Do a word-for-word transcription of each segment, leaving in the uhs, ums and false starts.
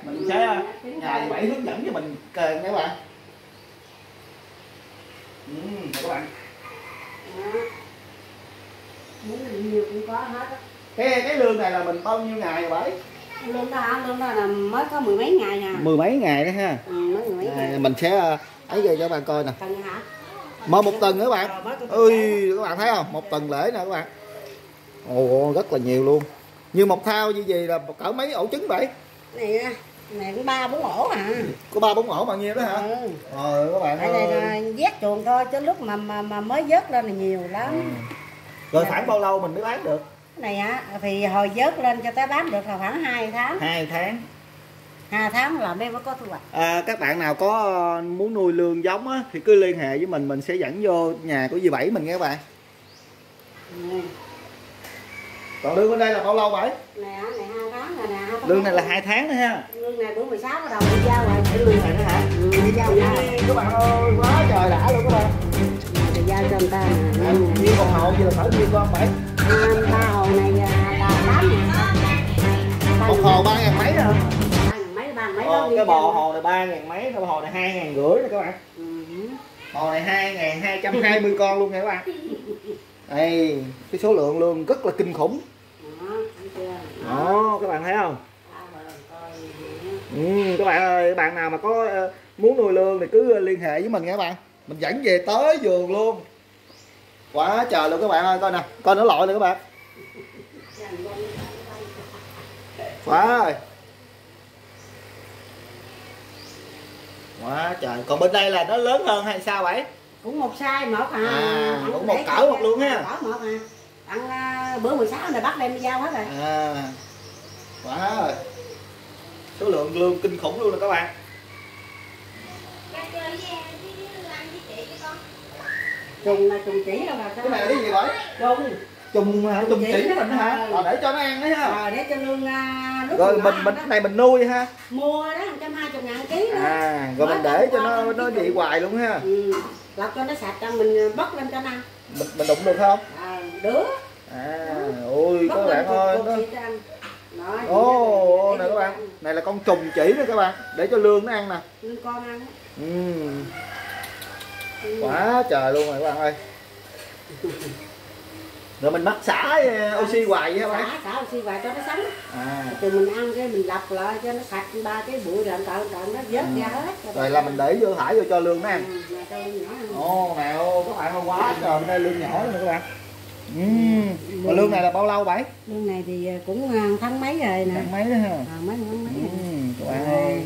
mình sẽ nhờ dì Bảy hướng dẫn cho mình kề các bạn. Ừ, các bạn. Nhiều cũng có hết á. Cái cái lương này là mình bao nhiêu ngày rồi Bảy? Lương đó hả? Lương đó là mới có mười mấy ngày à. Mười mấy ngày đó ha. Ừ, mới mười mấy ngày. À, mình sẽ ấy cho các bạn coi nè. Tuần hả? Mới một tuần nữa các bạn. Ui, các bạn thấy không? Một tuần lễ nè các bạn. Ồ, rất là nhiều luôn. Như một thao như gì là cỡ mấy ổ trứng vậy? Này này cũng ba bốn ổ à. Có ba bốn ổ bao nhiêu đó hả? Ừ. Rồi các bạn ơi. Này là vét chuồng thôi chứ lúc mà mà, mà mới vớt lên là nhiều lắm. Ừ. Rồi khoảng bao lâu mình mới bán được? Cái này á thì hồi vớt lên cho tới bán được là khoảng hai tháng. hai tháng. hai tháng là mới có thu hoạch. À, các bạn nào có muốn nuôi lương giống á thì cứ liên hệ với mình, mình sẽ dẫn vô nhà của dì Bảy mình nghe các bạn. Ừ. Còn lương bên đây là bao lâu Bảy? Này á, này hai tháng rồi nè. Lương này là hai tháng nữa ha. Lương này bữa mười sáu bắt đầu đi giao rồi. Cái lương này nữa hả? Ừ, đi giao rồi. Các bạn ơi, quá trời đã luôn các bạn. Đi giao cho người ta nè. À, nhiêu con hồ gì là phải nhiêu con Bảy? À, ba hồ này là tám ngàn. Một hồ ba ngàn mấy hả? Ba ngàn mấy, ba ngàn mấy ờ, đó. Cái bò hồ này ba ngàn mấy, cái hồ này hai ngàn rưỡi nè các bạn. Ừ. Hồ này hai ngàn hai trăm hai mươi con luôn nha các bạn. Đây, cái số lượng lương rất là kinh khủng. Đó, các bạn thấy không? Ừ, các bạn ơi, bạn nào mà có uh, muốn nuôi lương thì cứ liên hệ với mình nha các bạn. Mình dẫn về tới vườn luôn. Quá trời luôn các bạn ơi, coi nè, coi nó lội nè các bạn. Quá rồi. Quá trời, còn bên đây là nó lớn hơn hay sao Bảy? Cũng một size một à. À, cũng một cỡ một luôn ha. Cỡ một à. Ăn uh, bữa mười sáu này bắt đem đi giao hết rồi. À. Quá rồi. Số lượng lương kinh khủng luôn nè các bạn. Trùng là trùng chỉ đâu là cái này là cái gì vậy? Trùng. Trùng hả? Trùng chỉ mình hả? Ờ, để cho nó ăn đấy ha. Ờ, để cho lương uh, lúc rồi mình mình cái này mình nuôi ha. Mua đó một trăm hai mươi ngàn ký đó. À, rồi mình để cho nó nó vậy hoài luôn ha. Ừ. Lọc cho nó sạch cho mình bóc lên cho nó ăn. Mình mình đụng được không? À, được. À, ôi các bạn ơi nó. Ồ, oh, này các bạn, này là con trùng chỉ nè các bạn, để cho lương nó ăn nè. Lương con ăn. Ừ. Ừ. Quá trời luôn rồi các bạn ơi. Rồi mình mắc xả oxy hoài vậy hả bạn? Xả, xả oxy hoài cho nó sống. À. Từ mình ăn cái mình lọc lại cho nó sạch ba cái bụi rồi cợn cợn nó vớt ừ. ra hết. Rồi là mình để vô thải vô cho lương nó ăn. Ừ, ồ, nào các bạn ơi, quá trời, bên đây lương nhỏ nữa các bạn. Ừ. Mà lương này là bao lâu Bảy? Lương này thì cũng tháng mấy rồi nè. Tháng mấy đó ha. À, mấy tháng mấy. Ừ, các bạn ơi.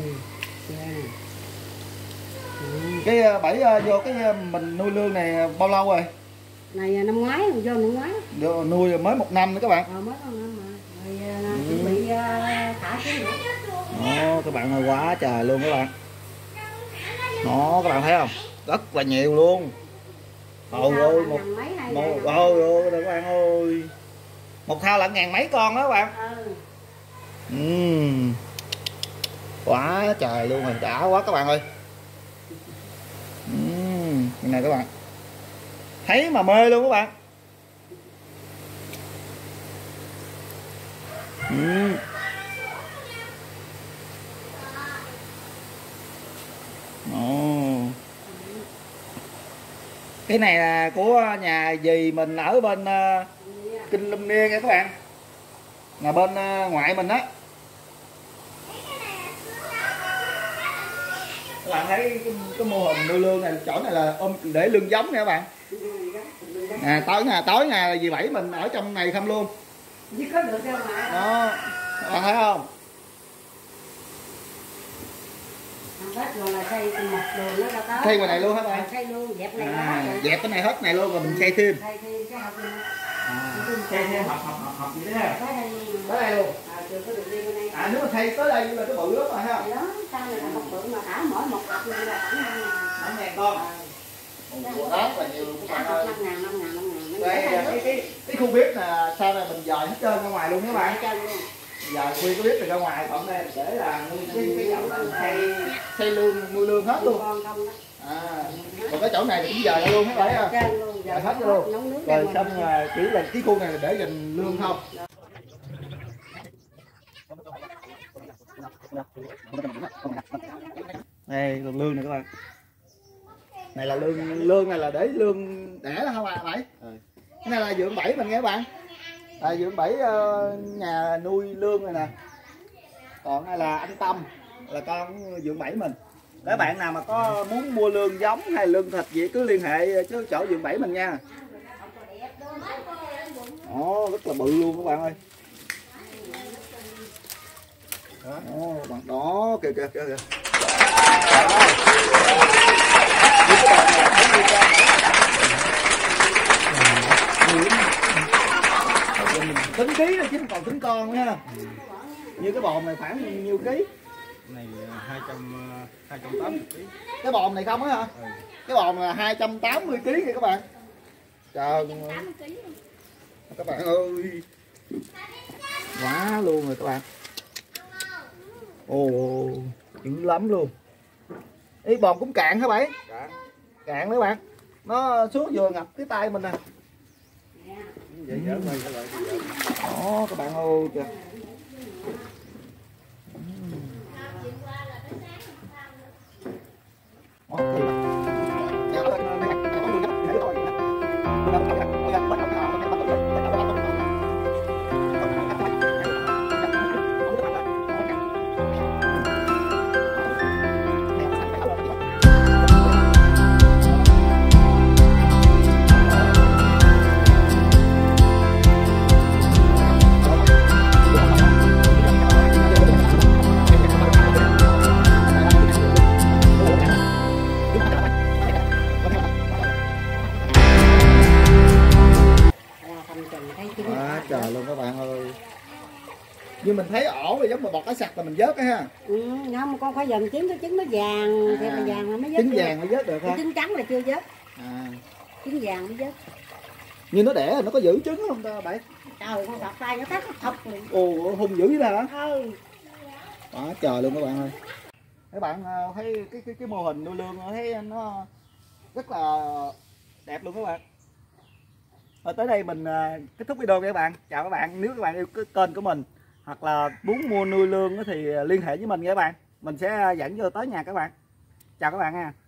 Cái Bảy vô cái mình nuôi lương này bao lâu rồi? Này năm ngoái, vô năm ngoái. Vô, nuôi mới một năm nữa các bạn. Ờ, mới một năm mà. Rồi ừ. chuẩn bị thả xuống nữa. Đó, các bạn ơi, quá trời luôn các bạn. Đó, các bạn thấy không? Rất là nhiều luôn. Ôi ơi, một một ôi ôi các bạn ơi. Một thao là ngàn mấy con đó các bạn. Ừ. Uhm. Quá trời luôn rồi, đã quá các bạn ơi. Uhm. Này các bạn. Thấy mà mê luôn các bạn. Uhm. Oh. Cái này là của nhà dì mình ở bên uh, Kinh Lâm Niên nha các bạn. Là bên uh, ngoại mình á. Các bạn thấy cái, cái mô hình nuôi lương này, chỗ này là ôm để lương giống nha các bạn. À, tối ngày tối ngày là dì Bảy mình ở trong này không luôn. Đó, các bạn thấy không? Xây ngoài này luôn hả bạn? Xây luôn, dẹp này à, dẹp cái này hết này luôn rồi mình xây thêm. Xây thêm cái học này. À, xây thêm học học học học gì đó ha. Tới đây luôn. À, nếu mà xây tới đây là cái bự lắm rồi ha. Đó, sao này là một bự mà thả mỗi một học như là khoảng năm ngàn con. Ủa, đó là nhiều luôn các bạn ơi. năm ngàn, năm ngàn, năm ngàn. Đây cái cái cái khu bếp là sau này mình dời hết trơn ra ngoài luôn các bạn. Giờ nguyên cái bếp này ra ngoài, còn đây để là nguyên cái cái dòng là xây xây lương nuôi lương hết luôn. À, còn cái chỗ này cũng giờ ra luôn hết đấy ha. Giờ hết luôn. Rồi xong rồi chỉ là cái khu này là để dành lương không. Đây còn lương này các bạn, này là lương lương này là để lương đẻ đó không à bảy, cái này là vườn bẫy mình nghe các bạn, là vườn bẫy uh, nhà nuôi lương này nè, còn này là anh Tâm là con vườn bẫy mình. Các bạn nào mà có muốn mua lương giống hay lương thịt gì cứ liên hệ chứ chỗ vườn bẫy mình nha. Đó, rất là bự luôn các bạn ơi. Đó, bạn đó kìa kìa kìa. Mình tính ký thôi chứ không còn tính con nữa ha. Như cái bồn này khoảng nhiêu ký? Này hai trăm hai trăm tám mươi ký. Cái bồn này không á hả? Ừ. Cái bồn là hai trăm tám mươi ký kìa các bạn. Trời ơi. Các bạn ơi. Quá luôn rồi các bạn. Ồ, dữ lắm luôn. Ý bồn cũng cạn hả bảy? Cạn. Cạn nữa bạn. Nó xuống vừa ngập cái tay mình nè. Vậy dở quay trở lại bây giờ. Đó các bạn ơi kìa. Quá trời luôn các bạn ơi. Nhưng mình thấy ổ rồi giống mà bọt cá sặc là mình vớt á ha. Ừ, không con phải dần trứng, cái trứng nó vàng à, thì mà vàng là mới vớt. Trứng vàng mới vớt được ha. Trứng trắng là chưa vớt. À. Trứng vàng mới vớt. Nhưng nó đẻ nó có giữ trứng không ta bảy? Trời con đọt tay nó tắt nó thọc liền. Ồ hung dữ vậy hả? Ừ. Quá trời luôn các bạn ơi. Các bạn thấy cái cái cái mô hình nuôi lương thấy nó rất là đẹp luôn các bạn. Rồi tới đây mình kết thúc video các bạn. Chào các bạn. Nếu các bạn yêu cái kênh của mình hoặc là muốn mua nuôi lương thì liên hệ với mình nha các bạn. Mình sẽ dẫn vô tới nhà các bạn. Chào các bạn nha.